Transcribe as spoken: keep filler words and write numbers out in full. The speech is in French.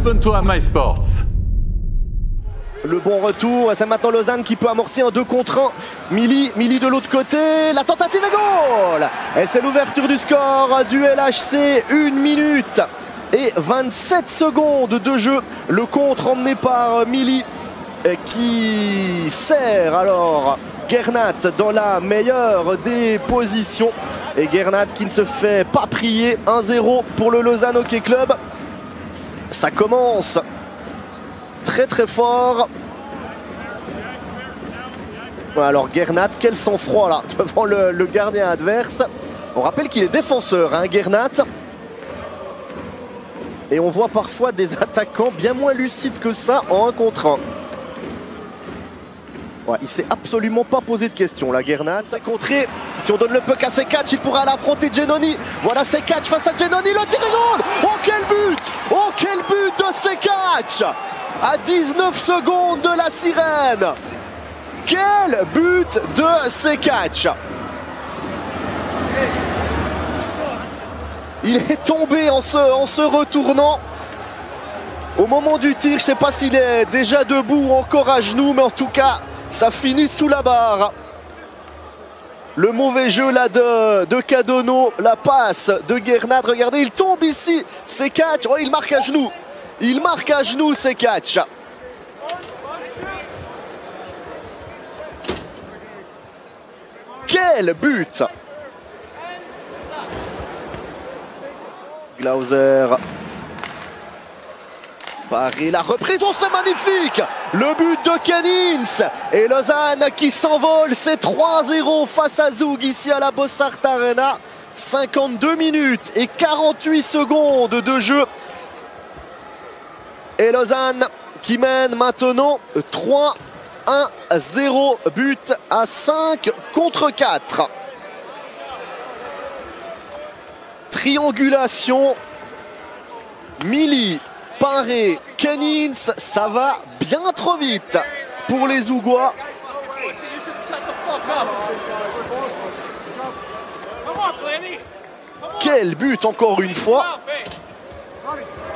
abonne-toi à MySports. Le bon retour, c'est maintenant Lausanne qui peut amorcer un deux contre un. Mili, Mili de l'autre côté, la tentative est goal. Et c'est l'ouverture du score du L H C, une minute et vingt-sept secondes de jeu. Le contre emmené par Mili qui sert alors Gernat dans la meilleure des positions. Et Gernat qui ne se fait pas prier, un zéro pour le Lausanne Hockey Club. Ça commence très très fort. Alors Gernat, quel sang-froid là devant le, le gardien adverse. On rappelle qu'il est défenseur, hein, Gernat. Et on voit parfois des attaquants bien moins lucides que ça en un contre un. Ouais, il s'est absolument pas posé de questions là, Gernat. C'est contré. Si on donne le puck à Sekac, il pourra l'affronter Genoni. Voilà Sekac face à Genoni, le tir est goal. Oh quel but! Oh quel but de Sekac! À dix-neuf secondes de la sirène. Quel but de Sekac! Il est tombé en se, en se retournant. Au moment du tir, je sais pas s'il est déjà debout ou encore à genoux, mais en tout cas, ça finit sous la barre. Le mauvais jeu là de, de Cadonneau, la passe de Gernat. Regardez, il tombe ici. Sekac, oh, il marque à genoux. Il marque à genoux, Sekac. Quel but! Glauser. Paris, la reprise, oh c'est magnifique! Le but de Kenins! Et Lausanne qui s'envole, c'est trois zéro face à Zug ici à la Bossart Arena. cinquante-deux minutes et quarante-huit secondes de jeu. Et Lausanne qui mène maintenant trois un zéro, but à cinq contre quatre. Triangulation. Mili, Paré, Kenins, ça va bien trop vite pour les Zougois. Quel but encore une fois.